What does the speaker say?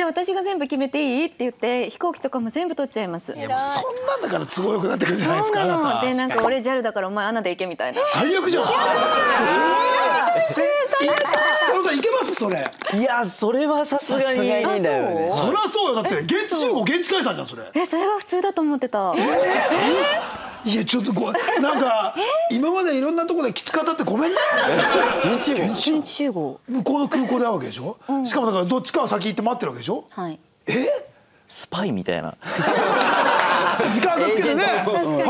じゃあ私が全部決めていいって言って飛行機とかも全部取っちゃいます。 いやもうそんなんだから都合よくなってくるじゃないですか。あなたでなんか俺 JAL だからお前アナで行けみたいな。 最悪じゃん。そのさんいけますそれ。 いやそれはさすがにだよね。 そりゃそうよ。だって現地集合現地解散じゃんそれ。 それが普通だと思ってた。 いやちょっとなんか今までいろんなところできつかったってごめんね。 現地集合。 向こうの空港で会うわけでしょ。しかもだからどっちかは先行って待ってるわけでしょ。 はい。 スパイみたいな。 時間がつけてね。